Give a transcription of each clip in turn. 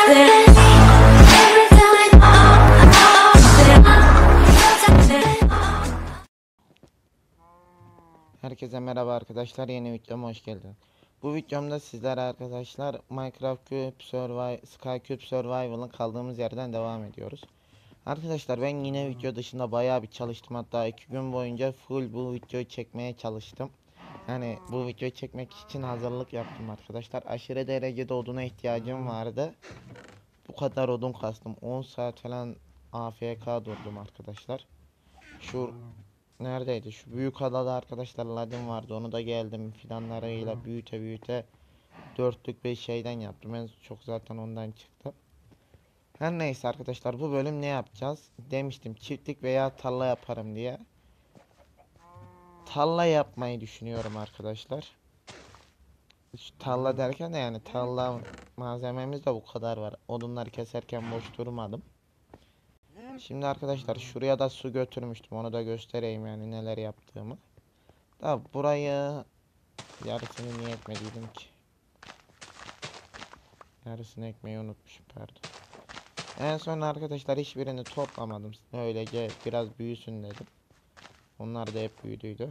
Herkese merhaba arkadaşlar, yeni videoma hoş geldiniz. Bu videomda sizlere arkadaşlar Minecraft Skycube Survival'ın kaldığımız yerden devam ediyoruz. Arkadaşlar ben yine video dışında bayağı bir çalıştım, hatta 2 gün boyunca full bu videoyu çekmeye çalıştım. Yani bu videoyu çekmek için hazırlık yaptım arkadaşlar. Aşırı derecede oduna ihtiyacım vardı. Bu kadar odun kastım, 10 saat falan AFK durdum arkadaşlar. Şu neredeydi? Şu büyük adada arkadaşlar ladin vardı. Onu da geldim fidanlarıyla büyüte dörtlük bir şeyden yaptım. En çok zaten ondan çıktı. Her neyse arkadaşlar, bu bölüm ne yapacağız? Demiştim çiftlik veya tarla yaparım diye. Tarla yapmayı düşünüyorum arkadaşlar. Şu tarla derken de yani tarla malzememiz de bu kadar var. Odunları keserken boş durmadım. Şimdi arkadaşlar şuraya da su götürmüştüm. Onu da göstereyim yani neler yaptığımı. Da burayı yarısını niye ekmediydim ki? Yarısını ekmeyi unutmuşum, pardon. En son arkadaşlar hiçbirini toplamadım. Öylece biraz büyüsün dedim. Onlar da hep büyüdüydü.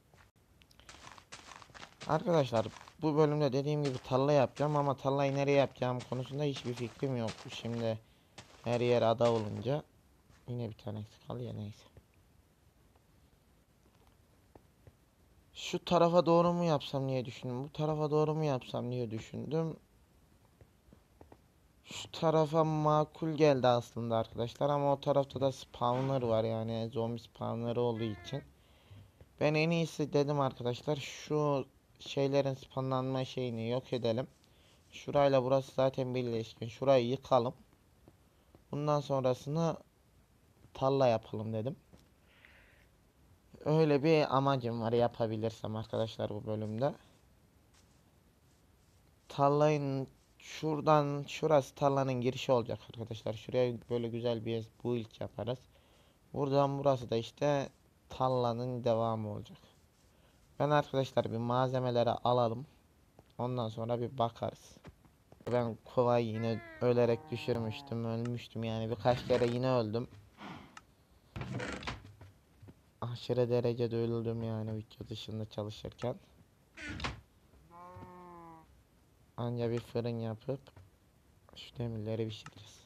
Arkadaşlar bu bölümde dediğim gibi tarla yapacağım ama tarlayı nereye yapacağım konusunda hiçbir fikrim yoktu. Şimdi her yer ada olunca yine bir tane eksik kalıyor, neyse. Şu tarafa doğru mu yapsam diye düşündüm. Bu tarafa doğru mu yapsam diye düşündüm. Şu tarafa makul geldi aslında arkadaşlar ama o tarafta da spawner var, yani zombi spawnerı olduğu için. Ben en iyisi dedim arkadaşlar, şu şeylerin spawnlanma şeyini yok edelim. Şurayla burası zaten birleşkin. Şurayı yıkalım. Bundan sonrasını tarla yapalım dedim. Öyle bir amacım var, yapabilirsem arkadaşlar bu bölümde. Tarlayın şuradan, şurası tarlanın girişi olacak arkadaşlar. Şuraya böyle güzel bir build yaparız. Buradan burası da işte tarlanın devamı olacak. Ben arkadaşlar bir malzemeleri alalım. Ondan sonra bir bakarız. Ben kovayı yine ölerek düşürmüştüm. Ölmüştüm yani, birkaç kere yine öldüm. Aşırı derecede öldüm yani video dışında çalışırken. Anca bir fırın yapıp şu demirleri pişiririz.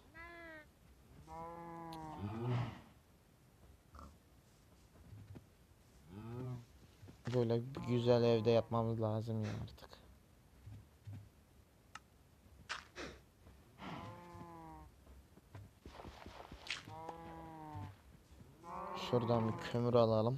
Böyle güzel evde yapmamız lazım ya artık. Şuradan bir kömür alalım.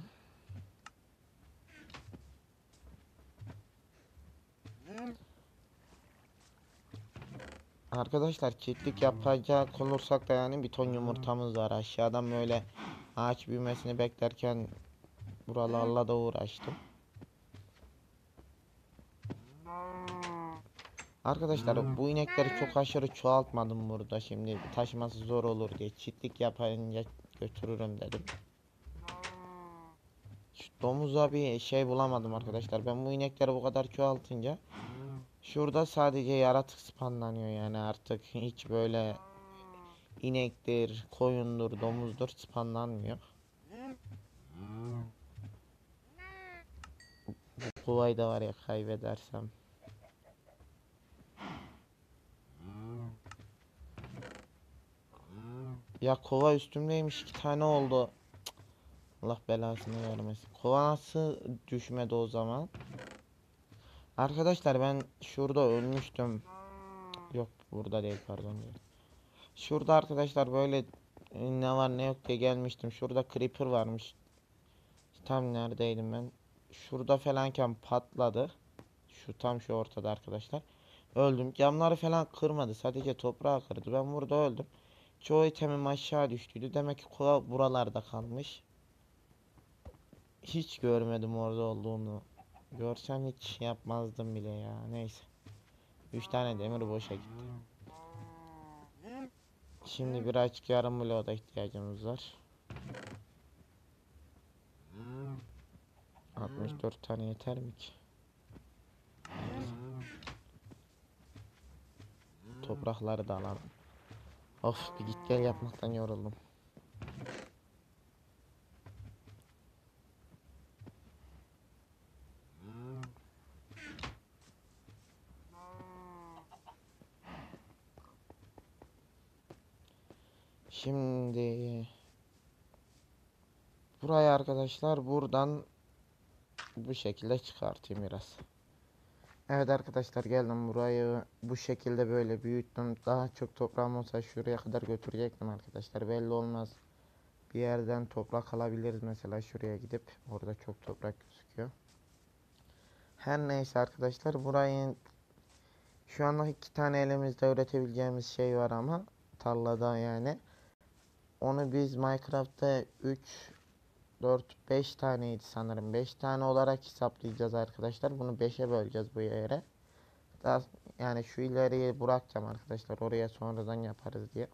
Arkadaşlar çiftlik yapacak olursak da yani bir ton yumurtamız var. Aşağıdan böyle ağaç büyümesini beklerken buralarla da uğraştım. Arkadaşlar bu inekleri çok aşırı çoğaltmadım burada, şimdi taşıması zor olur diye çiftlik yapınca götürürüm dedim. Şu domuza bir şey bulamadım arkadaşlar. Ben bu inekleri bu kadar çoğaltınca şurada sadece yaratık spawnlanıyor, yani artık hiç böyle inektir, koyundur, domuzdur spawnlanmıyor. Bu kovayı da var ya, kaybedersem. Ya kova üstümdeymiş, 2 tane oldu. Allah belasını vermesin. Kova nasıl düşmedi o zaman? Arkadaşlar ben şurada ölmüştüm. Yok burada değil, pardon değil. Şurada arkadaşlar böyle ne var ne yok diye gelmiştim. Şurada creeper varmış. Tam neredeydim ben? Şurada falanken patladı. Şu tam şu ortada arkadaşlar. Öldüm. Camları falan kırmadı. Sadece toprağı kırdı. Ben burada öldüm. Çoğu itemim aşağı düştüydü. Demek ki kola buralarda kalmış. Hiç görmedim orada olduğunu. Görsem hiç yapmazdım bile ya. Neyse. 3 tane demir boşa gitti. Şimdi bir açık yarım bloğa da ihtiyacımız var. 64 tane yeter mi ki? toprakları da alalım. Of, bir git gel yapmaktan yoruldum. Şimdi burayı arkadaşlar buradan bu şekilde çıkartayım biraz. Evet arkadaşlar, geldim burayı bu şekilde böyle büyüttüm. Daha çok toprağım olsa şuraya kadar götürecektim arkadaşlar. Belli olmaz. Bir yerden toprak alabiliriz mesela, şuraya gidip orada çok toprak gözüküyor. Her neyse arkadaşlar, burayı şu anda 2 tane elimizde üretebileceğimiz şey var ama tarlada yani. Onu biz Minecraft'ta 3 4 5 taneydi sanırım. 5 tane olarak hesaplayacağız arkadaşlar. Bunu 5'e böleceğiz bu yere. Daha yani şu ileriye bırakacağım arkadaşlar. Oraya sonradan yaparız diye.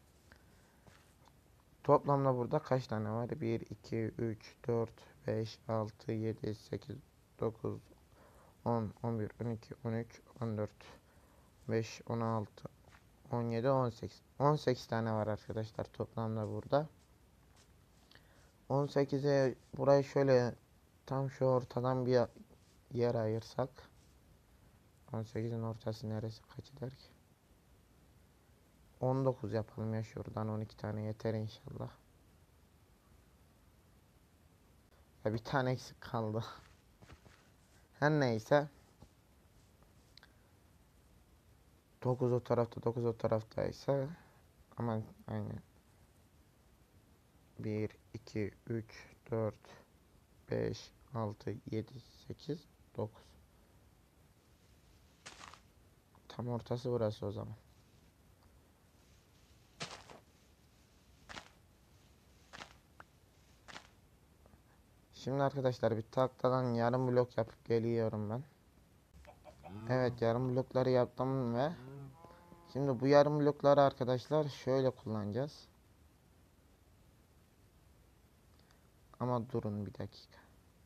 Toplamda burada kaç tane var? 1 2 3 4 5 6 7 8 9 10 11 12 13 14 5 16 17 18 18 tane var arkadaşlar toplamda burada. 18'e burayı şöyle tam şu ortadan bir yer ayırsak, 18'in ortası neresi, kaç eder ki? 19 yapalım ya, şuradan 12 tane yeter inşallah. Ya bir tane eksik kaldı. Her neyse. 9 o tarafta, 9 o taraftaysa aman aynen. 1 2 3 4 5 6 7 8 9. Tam ortası burası o zaman. Şimdi arkadaşlar bir tahtadan yarım blok yapıp geliyorum ben. Evet, yarım blokları yaptım ve şimdi bu yarım blokları arkadaşlar şöyle kullanacağız. Ama durun bir dakika.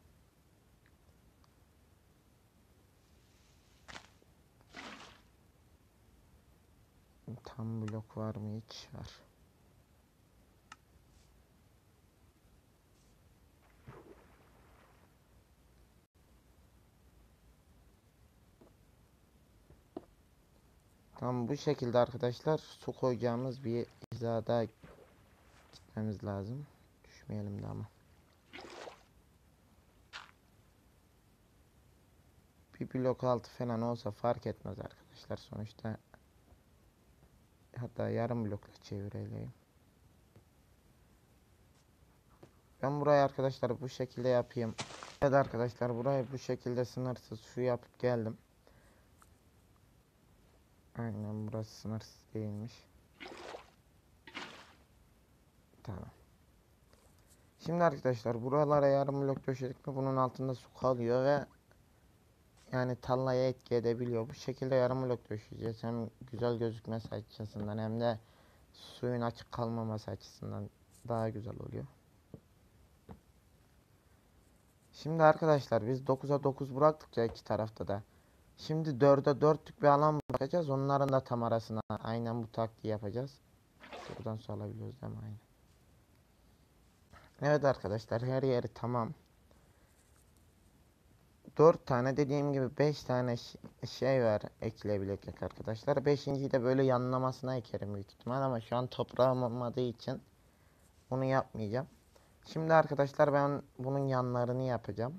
Tam blok var mı hiç? Var. Tam bu şekilde arkadaşlar su koyacağımız bir hizada gitmemiz lazım. Düşmeyelim de ama. Bir blok altı falan olsa fark etmez arkadaşlar. Sonuçta hatta yarım blokla çevirelim. Ben burayı arkadaşlar bu şekilde yapayım. Evet arkadaşlar, burayı bu şekilde sınırsız su yapıp geldim. Aynen, burası sınırsız değilmiş. Tamam. Şimdi arkadaşlar buralara yarım blok döşedik mi bunun altında su kalıyor ve yani tarlaya etki edebiliyor. Bu şekilde yarım blok döşeyeceğiz. Hem güzel gözükmesi açısından hem de suyun açık kalmaması açısından daha güzel oluyor. Şimdi arkadaşlar biz 9'a 9 bıraktık ya iki tarafta da. Şimdi 4'e 4'lük bir alan bırakacağız. Onların da tam arasına aynen bu taktiği yapacağız. Buradan su alabiliyoruz değil mi? Aynen. Evet arkadaşlar, her yeri tamam. 4 tane dediğim gibi 5 tane şey var ekilebilecek arkadaşlar. 5.'yi de böyle yanlamasına ekerim büyük ihtimal ama şu an toprağım olmadığı için onu yapmayacağım. Şimdi arkadaşlar ben bunun yanlarını yapacağım.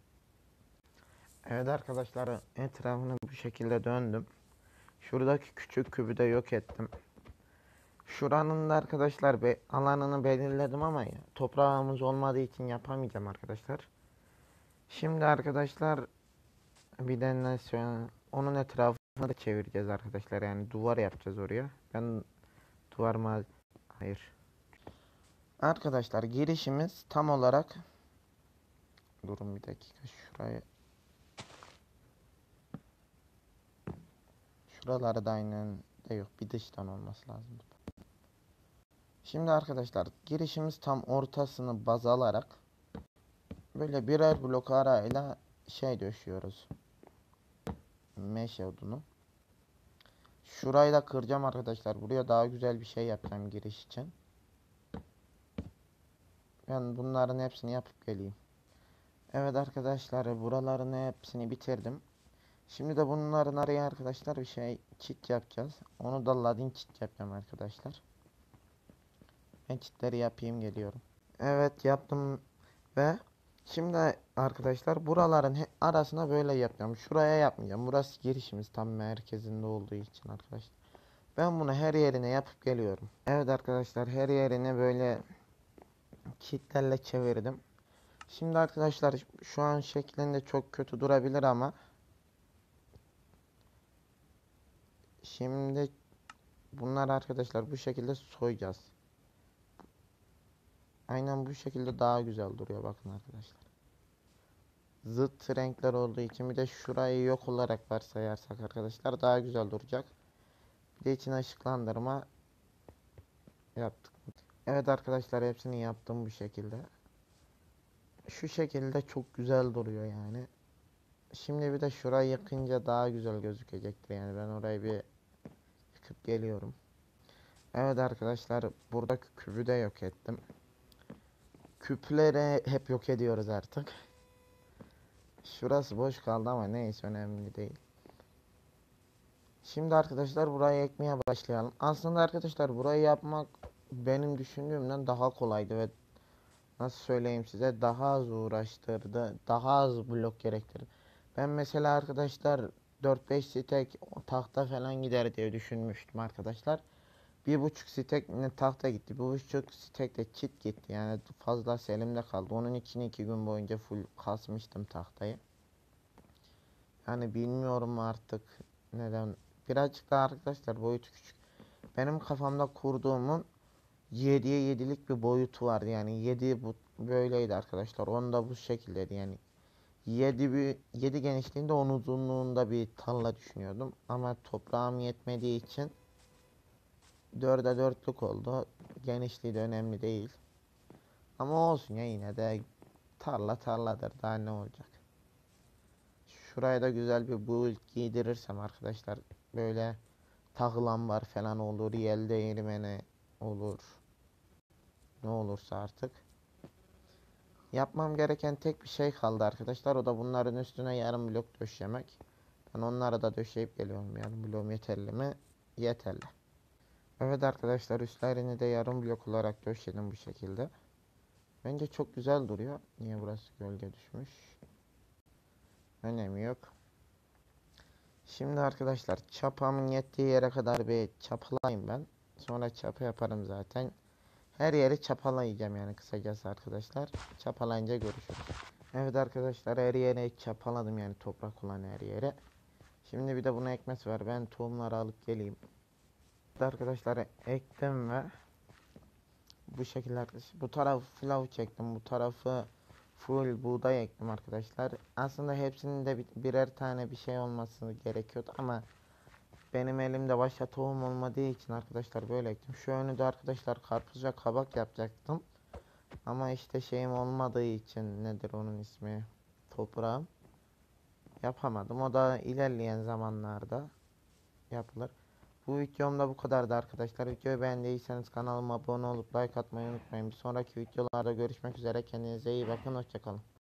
Evet arkadaşlar, etrafını bu şekilde döndüm. Şuradaki küçük kübü de yok ettim. Şuranın da arkadaşlar alanını belirledim ama ya, toprağımız olmadığı için yapamayacağım arkadaşlar. Şimdi arkadaşlar bir de onun etrafını da çevireceğiz arkadaşlar. Yani duvar yapacağız oraya. Ben duvar mı? Hayır. Arkadaşlar girişimiz tam olarak, durun bir dakika, şuraları da aynen de yok, bir dıştan olması lazım. Şimdi arkadaşlar girişimiz tam ortasını baz alarak böyle birer blok arayla şey döşüyoruz. Mesh odunu. Şurayı da kıracağım arkadaşlar. Buraya daha güzel bir şey yapacağım giriş için. Ben bunların hepsini yapıp geleyim. Evet arkadaşlar, buraların hepsini bitirdim. Şimdi de bunların araya arkadaşlar bir şey çit yapacağız. Onu da ladin çit yapacağım arkadaşlar. Ben çitleri yapayım, geliyorum. Evet, yaptım ve şimdi arkadaşlar buraların arasına böyle yapacağım. Şuraya yapmayacağım. Burası girişimiz tam merkezinde olduğu için arkadaşlar. Ben bunu her yerine yapıp geliyorum. Evet arkadaşlar, her yerine böyle kitlerle çevirdim. Şimdi arkadaşlar şu an şeklinde çok kötü durabilir ama şimdi bunlar arkadaşlar bu şekilde soyacağız. Aynen bu şekilde daha güzel duruyor, bakın arkadaşlar. Zıt renkler olduğu için bir de şurayı yok olarak varsayarsak arkadaşlar daha güzel duracak. Bir de içine ışıklandırma yaptık. Evet arkadaşlar, hepsini yaptım bu şekilde. Şu şekilde çok güzel duruyor yani. Şimdi bir de şurayı yakınca daha güzel gözükecektir yani, ben orayı bir yıkıp geliyorum. Evet arkadaşlar, buradaki küpü de yok ettim. Küpleri hep yok ediyoruz artık. Şurası boş kaldı ama neyse, önemli değil. Şimdi arkadaşlar burayı ekmeye başlayalım. Aslında arkadaşlar burayı yapmak benim düşündüğümden daha kolaydı ve nasıl söyleyeyim size, daha az uğraştırdı. Daha az blok gerektirdi. Ben mesela arkadaşlar 4-5 stek tahta falan gider diye düşünmüştüm arkadaşlar. 1,5 stek ne tahta gitti. 1,5 stek de çit gitti. Yani fazla elimde kaldı. Onun için 2 gün boyunca full kasmıştım tahtayı. Yani bilmiyorum artık neden. Birazcık da arkadaşlar boyutu küçük. Benim kafamda kurduğumun 7'ye 7'lik bir boyutu vardı. Yani 7 bu böyleydi arkadaşlar. Onda bu şekildeydi yani. 7 genişliğinde 10 uzunluğunda bir tarla düşünüyordum. Ama toprağım yetmediği için 4'e 4'lük oldu. Genişliği de önemli değil. Ama olsun ya, yine de tarla tarladır. Daha ne olacak. Şuraya da güzel bir build giydirirsem arkadaşlar, böyle takılan var falan olur. Yel değirmeni olur. Ne olursa artık. Yapmam gereken tek bir şey kaldı arkadaşlar. O da bunların üstüne yarım blok döşemek. Ben onları da döşeyip geliyorum. Yarım bloğum yeterli mi? Yeterli. Evet arkadaşlar, üstlerini de yarım blok olarak döşedim bu şekilde. Bence çok güzel duruyor. Niye burası gölge düşmüş? Önemi yok. Şimdi arkadaşlar çapamın yettiği yere kadar bir çapalayayım ben. Sonra çapa yaparım zaten. Her yeri çapalayacağım yani, kısacası arkadaşlar. Çapalayınca görüşürüz. Evet arkadaşlar, her yere çapaladım yani, toprak olan her yere. Şimdi bir de buna ekmesi var. Ben tohumları alıp geleyim. Evet arkadaşlar, ektim ve bu şekilde arkadaşlar. Bu tarafı pilav çektim. Bu tarafı full buğday ektim arkadaşlar. Aslında hepsinin de birer tane bir şey olması gerekiyordu ama benim elimde başka tohum olmadığı için arkadaşlar böyle ektim. Şu önü de arkadaşlar karpuz ve kabak yapacaktım. Ama işte şeyim olmadığı için, nedir onun ismi, toprağım, yapamadım. O da ilerleyen zamanlarda yapılır. Bu videomda bu kadardı arkadaşlar. Videoyu beğendiyseniz kanalıma abone olup like atmayı unutmayın. Bir sonraki videolarda görüşmek üzere. Kendinize iyi bakın. Hoşçakalın.